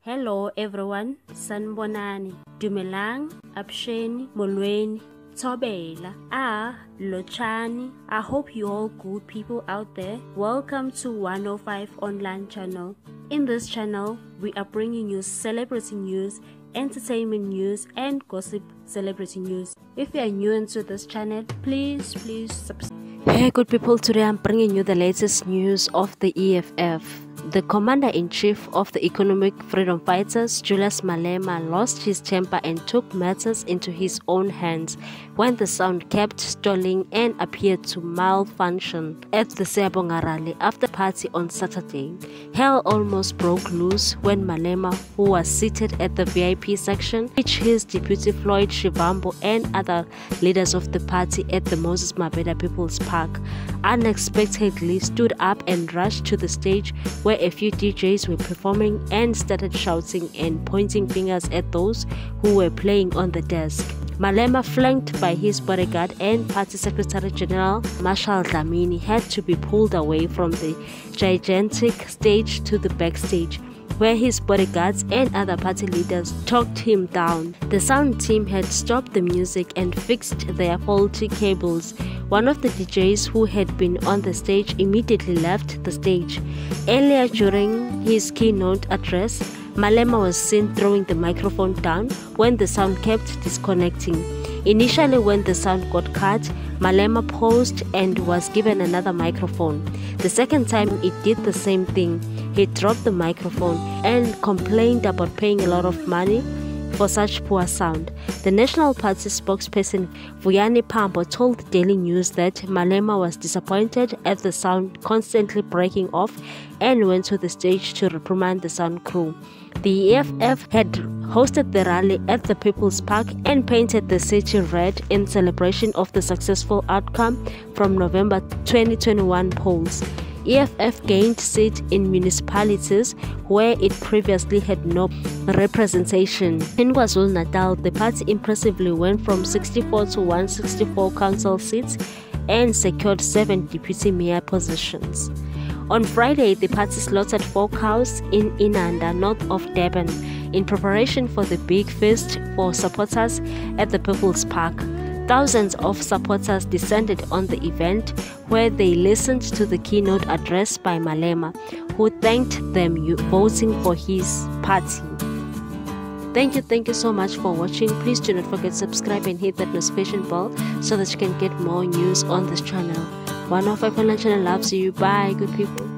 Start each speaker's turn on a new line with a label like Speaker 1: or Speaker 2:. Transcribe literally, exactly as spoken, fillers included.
Speaker 1: Hello everyone, Sanbonani, Dumelang, Absheni, Molweni, Tobela, Ah, Lochani. I hope you all good people out there. Welcome to one oh five Online Channel. In this channel, we are bringing you celebrity news, entertainment news, and gossip celebrity news. If you are new into this channel, please, please subscribe. Hey good people, today I'm bringing you the latest news of the E F F. The Commander-in-Chief of the Economic Freedom Fighters, Julius Malema, lost his temper and took matters into his own hands when the sound kept stalling and appeared to malfunction at the Siyabonga rally after party on Saturday. Hell almost broke loose when Malema, who was seated at the V I P section, reached his deputy Floyd Shivambu and other leaders of the party at the Moses Mabhida People's Park, unexpectedly stood up and rushed to the stage where a few D Js were performing and started shouting and pointing fingers at those who were playing on the desk. Malema, flanked by his bodyguard and Party Secretary General Marshall Dlamini, had to be pulled away from the gigantic stage to the backstage, where his bodyguards and other party leaders talked him down. The sound team had stopped the music and fixed their faulty cables. One of the D Js who had been on the stage immediately left the stage. Earlier during his keynote address, Malema was seen throwing the microphone down when the sound kept disconnecting. Initially, when the sound got cut, Malema paused and was given another microphone. The second time it did the same thing. He dropped the microphone and complained about paying a lot of money for such poor sound. The National Party spokesperson Vuyani Pambo told the Daily News that Malema was disappointed at the sound constantly breaking off and went to the stage to reprimand the sound crew. The E F F had hosted the rally at the People's Park and painted the city red in celebration of the successful outcome from November twenty twenty-one polls. E F F gained seats in municipalities where it previously had no representation. In KwaZulu-Natal, the party impressively went from sixty-four to one hundred sixty-four council seats and secured seven deputy mayor positions. On Friday, the party slaughtered four cows in Inanda, north of Durban, in preparation for the big feast for supporters at the People's Park. Thousands of supporters descended on the event, where they listened to the keynote address by Malema, who thanked them voting for his party. Thank you, thank you so much for watching. Please do not forget to subscribe and hit that notification bell so that you can get more news on this channel. one oh five Online Channel loves you. Bye, good people.